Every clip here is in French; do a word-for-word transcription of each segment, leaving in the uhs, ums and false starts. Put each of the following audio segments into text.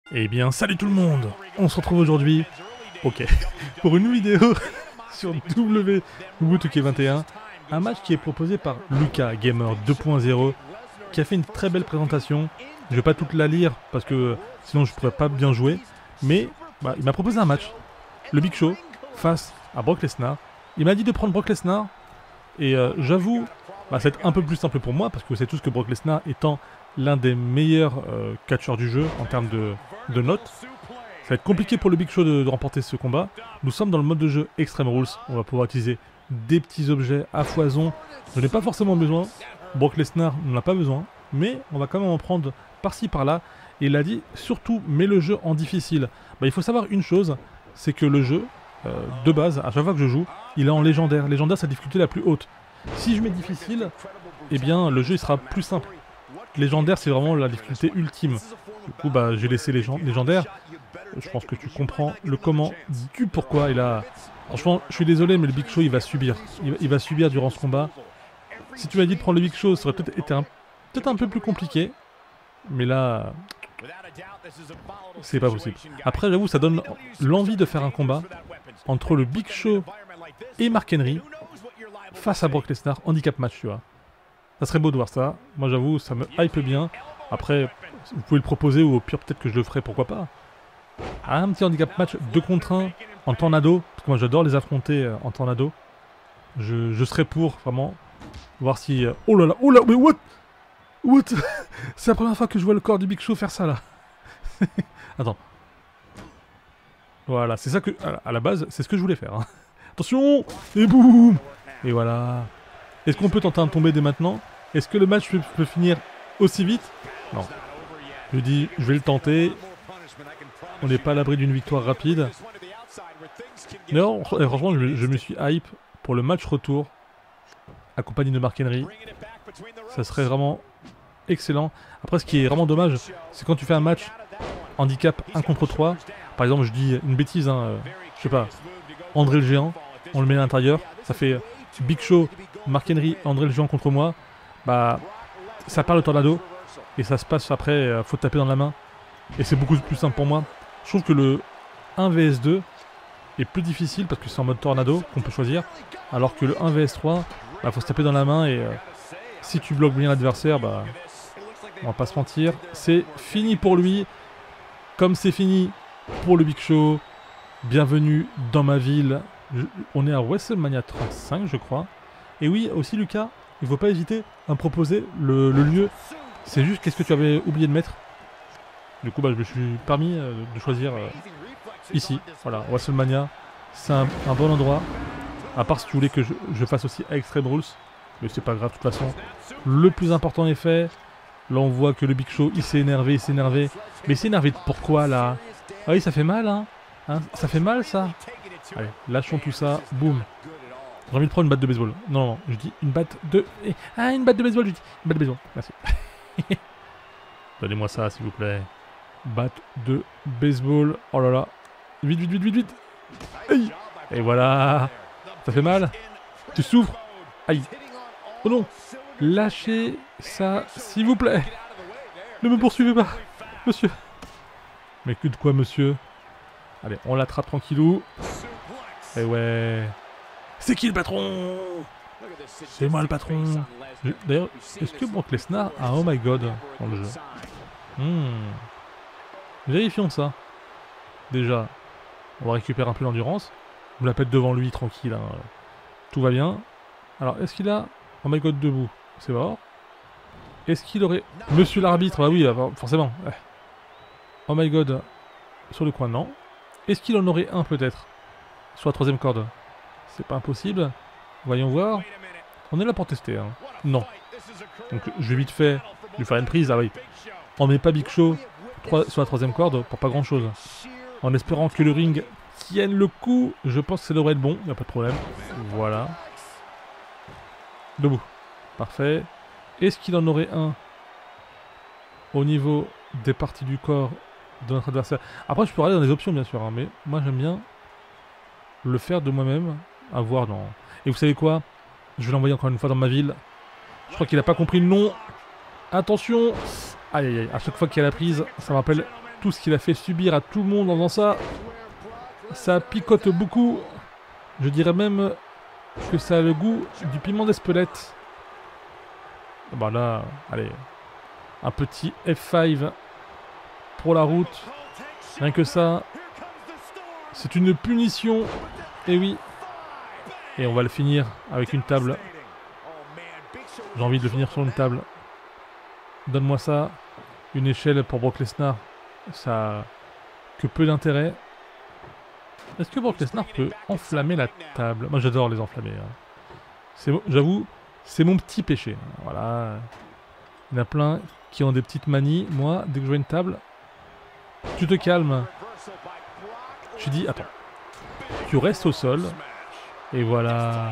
Eh bien, salut tout le monde. On se retrouve aujourd'hui, ok, pour une vidéo sur W W deux K vingt et un. Un match qui est proposé par Lucas Gamer deux point zéro, qui a fait une très belle présentation. Je vais pas toute la lire parce que sinon je pourrais pas bien jouer. Mais bah, il m'a proposé un match, le Big Show face à Brock Lesnar. Il m'a dit de prendre Brock Lesnar. Et euh, j'avoue, bah, c'est un peu plus simple pour moi parce que vous savez tous que Brock Lesnar étant l'un des meilleurs euh, catcheurs du jeu en termes de, de notes. Ça va être compliqué pour le Big Show de, de remporter ce combat. Nous sommes dans le mode de jeu Extreme Rules. On va pouvoir utiliser des petits objets à foison. Je n'ai pas forcément besoin. Brock Lesnar n'en a pas besoin. Mais on va quand même en prendre par-ci par-là. Et il a dit surtout mets le jeu en difficile. Bah, il faut savoir une chose, c'est que le jeu, euh, de base, à chaque fois que je joue, il est en légendaire. Légendaire, c'est la difficulté la plus haute. Si je mets difficile, eh bien le jeu il sera plus simple. Légendaire, c'est vraiment la difficulté ultime. Du coup, bah, j'ai laissé les légendaire. Je pense que tu comprends le comment du pourquoi. Il a... Franchement, je suis désolé, mais le Big Show, il va subir. Il va, il va subir durant ce combat. Si tu m'as dit de prendre le Big Show, ça aurait peut-être été un, peut-être un peu plus compliqué. Mais là, c'est pas possible. Après, j'avoue, ça donne l'envie de faire un combat entre le Big Show et Mark Henry face à Brock Lesnar, handicap match, tu vois. Ça serait beau de voir ça. Moi, j'avoue, ça me hype bien. Après, vous pouvez le proposer ou au pire, peut-être que je le ferai, pourquoi pas. Un petit handicap match deux contre un en tornado. Parce que moi, j'adore les affronter en tornado. Je, je serais pour, vraiment, voir si... Oh là là, oh là, mais what What C'est la première fois que je vois le corps du Big Show faire ça, là. Attends. Voilà, c'est ça que... À la base, c'est ce que je voulais faire. Hein. Attention. Et boum. Et voilà. Est-ce qu'on peut tenter un tomber dès maintenant? Est-ce que le match peut, peut finir aussi vite? Non. Je dis, je vais le tenter. On n'est pas à l'abri d'une victoire rapide. D'ailleurs, franchement, je, je me suis hype pour le match retour accompagné de Mark Henry. Ça serait vraiment excellent. Après, ce qui est vraiment dommage, c'est quand tu fais un match handicap un contre trois. Par exemple, je dis une bêtise, hein, euh, je sais pas, André le Géant, on le met à l'intérieur. Ça fait Big Show, Mark Henry, André le Géant contre moi. Bah, ça part le tornado. Et ça se passe après, euh, faut taper dans la main. Et c'est beaucoup plus simple pour moi. Je trouve que le un V S deux est plus difficile parce que c'est en mode tornado qu'on peut choisir. Alors que le un V S trois, bah, faut se taper dans la main et euh, si tu bloques bien l'adversaire, bah, on va pas se mentir. C'est fini pour lui. Comme c'est fini pour le Big Show. Bienvenue dans ma ville. Je, on est à WrestleMania trente-cinq, je crois. Et oui, aussi Lucas, il ne faut pas hésiter à me proposer le, le lieu. C'est juste qu'est-ce que tu avais oublié de mettre. Du coup, bah, je me suis permis euh, de choisir euh, ici. Voilà, WrestleMania. C'est un, un bon endroit. À part si tu voulais que je, je fasse aussi Extreme Rules. Mais c'est pas grave, de toute façon. Le plus important est fait. Là, on voit que le Big Show, il s'est énervé, il s'est énervé. Mais il s'est énervé de pourquoi, là? Ah oui, ça fait mal, hein, hein ça fait mal, ça. Allez, lâchons tout ça. Boum. J'ai envie de prendre une batte de baseball. Non, non, je dis une batte de... Ah, une batte de baseball, je dis. Une batte de baseball, merci. Donnez-moi ça, s'il vous plaît. Batte de baseball. Oh là là. Vite, vite, vite, vite, vite. Aïe. Et voilà. Ça fait mal? Tu souffres? Aïe. Oh non. Lâchez ça, s'il vous plaît. Ne me poursuivez pas, monsieur. Mais que de quoi, monsieur? Allez, on l'attrape tranquillou. Et ouais. C'est qui le patron? C'est moi le patron. D'ailleurs, est-ce que Brock Lesnar a Oh My God dans le jeu? hmm. Vérifions ça. Déjà, on va récupérer un peu d'endurance. On la pète devant lui, tranquille. Hein. Tout va bien. Alors, est-ce qu'il a Oh My God debout? C'est mort. Est-ce qu'il aurait... Monsieur l'arbitre, bah oui, forcément. Oh My God. Sur le coin, non. Est-ce qu'il en aurait un, peut-être? Sur la troisième corde. C'est pas impossible. Voyons voir. On est là pour tester. Hein. Non. Donc, je vais vite fait lui faire une prise. Ah oui. On met pas Big Show sur la troisième corde pour pas grand-chose. En espérant que le ring tienne le coup. Je pense que ça devrait être bon. Il n'y a pas de problème. Voilà. Debout. Parfait. Est-ce qu'il en aurait un au niveau des parties du corps de notre adversaire? Après, je peux regarder dans les options, bien sûr, hein, mais moi, j'aime bien le faire de moi-même, à voir dans... Et vous savez quoi? Je vais l'envoyer encore une fois dans ma ville. Je crois qu'il n'a pas compris le nom. Attention! Aïe, aïe, aïe. À chaque fois qu'il y a la prise, ça me rappelle tout ce qu'il a fait subir à tout le monde en faisant ça, ça picote beaucoup. Je dirais même que ça a le goût du piment d'Espelette. Bah là, allez, un petit F cinq pour la route. Rien que ça, c'est une punition. Et oui. Et on va le finir avec une table. J'ai envie de le finir sur une table. Donne-moi ça. Une échelle pour Brock Lesnar. Ça a que peu d'intérêt. Est-ce que Brock Lesnar peut enflammer la table? Moi j'adore les enflammer. Hein. J'avoue, c'est mon petit péché. Voilà. Il y en a plein qui ont des petites manies. Moi, dès que je vois une table, tu te calmes. Tu dis, attends. Tu restes au sol. Et voilà.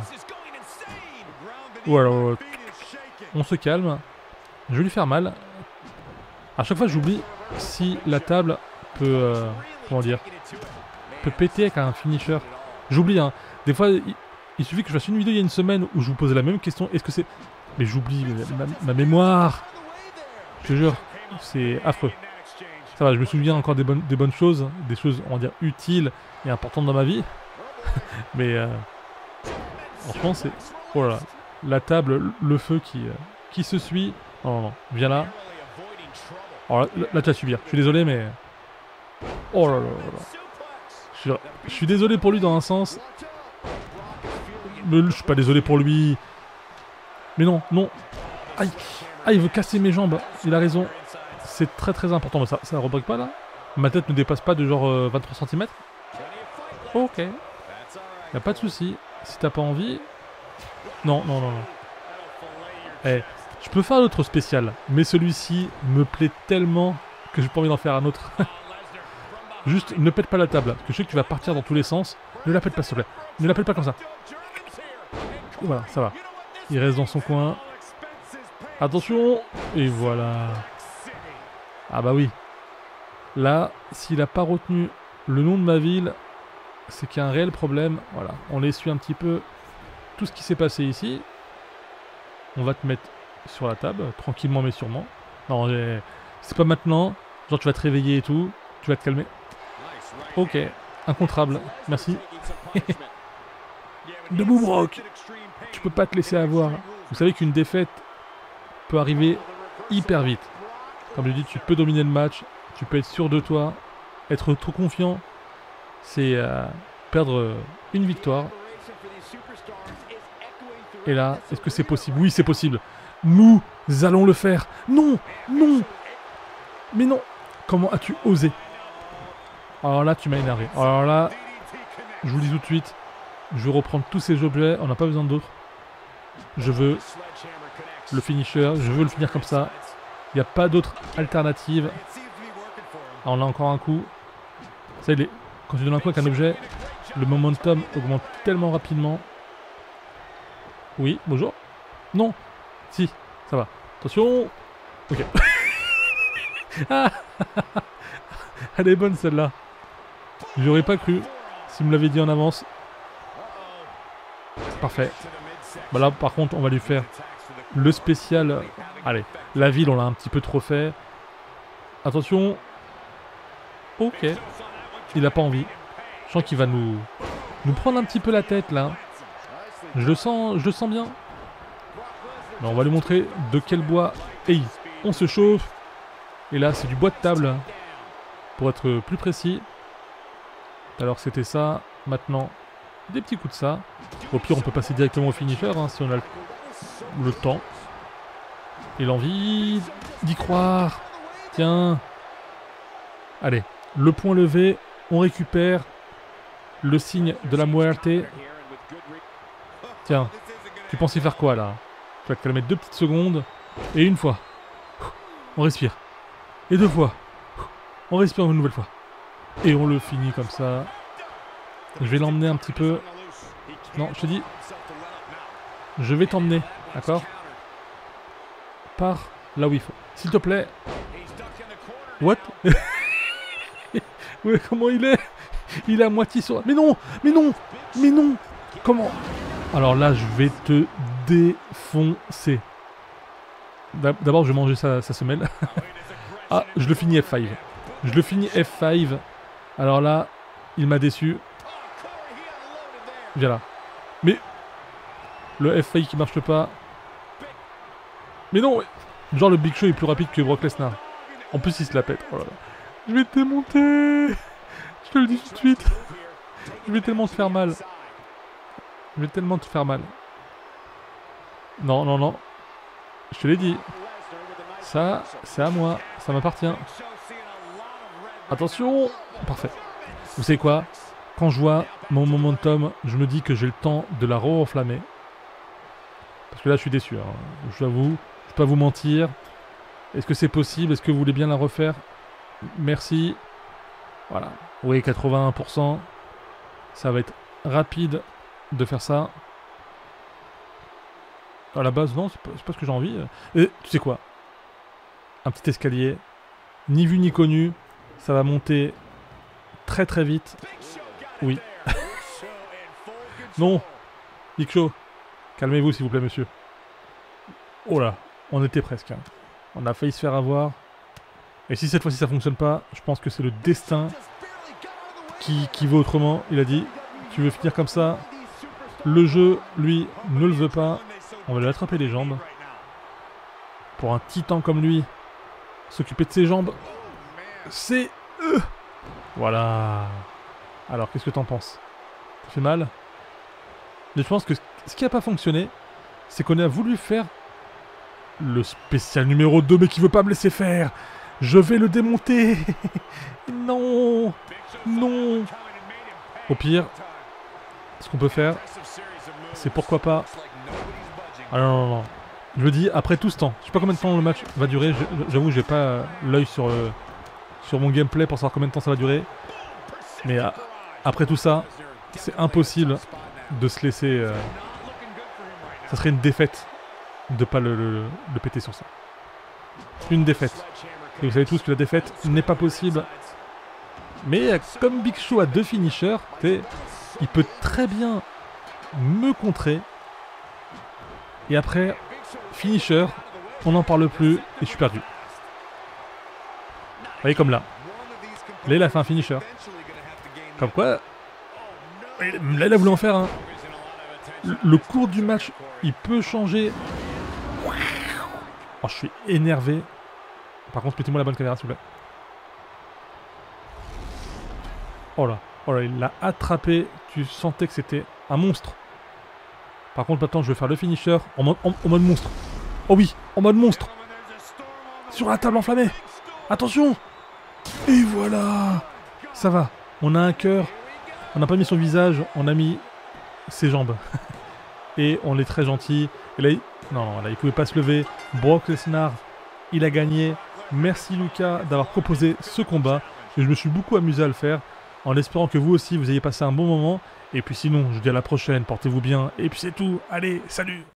Ou alors, on se calme. Je vais lui faire mal. À chaque fois, j'oublie si la table peut, euh, comment dire, peut péter avec un finisher. J'oublie, hein. Des fois, il, il suffit que je fasse une vidéo il y a une semaine où je vous posais la même question. Est-ce que c'est... Mais j'oublie ma, ma mémoire. Je te jure, c'est affreux. Ça va, je me souviens encore des bonnes, des bonnes choses, des choses, on va dire, utiles et importantes dans ma vie. Mais, euh, franchement, c'est... Oh là là. La table, le feu qui, euh, qui se suit. Non, non, non. Viens là. Alors là, là, là tu vas subir. Je suis désolé, mais... Oh là là là là. Je suis, je suis désolé pour lui dans un sens. Mais je suis pas désolé pour lui. Mais non, non. Aïe. Ah, il veut casser mes jambes. Il a raison. C'est très très important. Mais ça, ça rebrique pas là. Ma tête ne dépasse pas de genre euh, vingt-trois centimètres. Ok. Y'a pas de souci. Si t'as pas envie... Non, non, non, non. Eh, je peux faire d'autres spécial, mais celui-ci me plaît tellement que j'ai pas envie d'en faire un autre. Juste, ne pète pas la table, parce que je sais que tu vas partir dans tous les sens. Ne la pète pas, s'il te plaît. Ne la pète pas comme ça. Voilà, ça va. Il reste dans son coin. Attention. Et voilà. Ah bah oui. Là, s'il a pas retenu le nom de ma ville, c'est qu'il y a un réel problème. Voilà, on l'essuie un petit peu tout ce qui s'est passé ici. On va te mettre sur la table, tranquillement mais sûrement. Non, c'est pas maintenant. Genre tu vas te réveiller et tout. Tu vas te calmer. Ok, incontrable. Merci. Debout Brock. Tu peux pas te laisser avoir. Vous savez qu'une défaite peut arriver hyper vite. Comme je dis, tu peux dominer le match. Tu peux être sûr de toi. Être trop confiant. C'est euh, perdre une victoire. Et là, est-ce que c'est possible? Oui, c'est possible. Nous allons le faire. Non, non. Mais non. Comment as-tu osé? Alors là, tu m'as énervé. Alors là, je vous le dis tout de suite, je vais reprendre tous ces objets. On n'a pas besoin d'autres. Je veux le finisher. Je veux le finir comme ça. Il n'y a pas d'autre alternative. Alors, on a encore un coup. Ça, il est... Quand tu donnes un coup avec un objet, le momentum augmente tellement rapidement. Oui, bonjour. Non. Si, ça va. Attention. Ok. Ah. Elle est bonne celle-là. J'aurais pas cru. S'il me l'avait dit en avance. Parfait. Bah là, par contre, on va lui faire le spécial. Allez, la ville, on l'a un petit peu trop fait. Attention. Ok. Il a pas envie. Je sens qu'il va nous, nous prendre un petit peu la tête, là. Je le sens, je le sens bien. Mais on va lui montrer de quel bois. Hey, on se chauffe. Et là, c'est du bois de table. Pour être plus précis. Alors, c'était ça. Maintenant, des petits coups de ça. Au pire, on peut passer directement au finisher, hein, si on a le, le temps. Et l'envie d'y croire. Tiens. Allez, le point levé. On récupère le signe de la muerte. Tiens, tu penses y faire quoi là? Tu vas te calmer deux petites secondes. Et une fois. On respire. Et deux fois. On respire une nouvelle fois. Et on le finit comme ça. Je vais l'emmener un petit peu. Non, je te dis. Je vais t'emmener. D'accord? Par là où il faut. S'il te plaît. What? Ouais, comment il est? Il est à moitié sur... Mais non! Mais non! Mais non! Comment? Alors là, je vais te défoncer. D'abord, je vais manger sa, sa semelle. Ah, je le finis F cinq. Je le finis F cinq. Alors là, il m'a déçu. Viens là. Mais le F cinq qui marche pas. Mais non, genre le Big Show est plus rapide que Brock Lesnar. En plus, il se la pète. Oh là là. Je vais te démonter. Je te le dis tout de suite. Je vais tellement te faire mal. Je vais tellement te faire mal. Non, non, non. Je te l'ai dit. Ça, c'est à moi. Ça m'appartient. Attention. Parfait. Vous savez quoi? Quand je vois mon momentum, je me dis que j'ai le temps de la re-enflammer. Parce que là, je suis déçu. Hein. Je l'avoue. Je ne vais pas vous mentir. Est-ce que c'est possible? Est-ce que vous voulez bien la refaire? Merci. Voilà. Oui, quatre-vingt-un pour cent. Ça va être rapide de faire ça. À la base, non, c'est pas, pas ce que j'ai envie. Et tu sais quoi? Un petit escalier. Ni vu ni connu. Ça va monter très très vite. Oui. Non. Big Show. Calmez-vous s'il vous plaît, monsieur. Oh là. On était presque. Hein. On a failli se faire avoir. Et si cette fois-ci ça fonctionne pas, je pense que c'est le destin qui, qui veut autrement. Il a dit, tu veux finir comme ça. Le jeu, lui, ne le veut pas. On va lui attraper les jambes. Pour un titan comme lui, s'occuper de ses jambes, c'est... Euh voilà. Alors, qu'est-ce que t'en penses? Ça fait mal? Mais je pense que ce qui n'a pas fonctionné, c'est qu'on a voulu faire le spécial numéro deux, mais qui veut pas me laisser faire. Je vais le démonter. Non. Non. Au pire, ce qu'on peut faire, c'est pourquoi pas... Ah non, non, non. Je me dis, après tout ce temps, je sais pas combien de temps le match va durer, j'avoue, j'ai pas euh, l'œil sur, euh, sur mon gameplay pour savoir combien de temps ça va durer. Mais euh, après tout ça, c'est impossible de se laisser... Euh... Ça serait une défaite de pas le, le, le péter sur ça. Une défaite. Et vous savez tous que la défaite n'est pas possible. Mais euh, comme Big Show a deux finishers, il peut très bien me contrer. Et après, finisher, on n'en parle plus et je suis perdu. Vous voyez comme là. Là, il a fait un finisher. Comme quoi, là, il a voulu en faire un. Le cours du match, il peut changer. Oh, je suis énervé. Par contre, mettez-moi la bonne caméra, s'il vous plaît. Oh là, oh là, il l'a attrapé. Tu sentais que c'était un monstre. Par contre, maintenant, je vais faire le finisher en mode, en, en mode monstre. Oh oui, en mode monstre. Sur la table enflammée. Attention. Et voilà. Ça va. On a un cœur. On n'a pas mis son visage. On a mis ses jambes. Et on est très gentil. Et là, il... non, non, là, il pouvait pas se lever. Brock Lesnar, il a gagné. Merci Lucas d'avoir proposé ce combat. Et je me suis beaucoup amusé à le faire. En espérant que vous aussi, vous ayez passé un bon moment. Et puis sinon, je vous dis à la prochaine. Portez-vous bien. Et puis c'est tout. Allez, salut!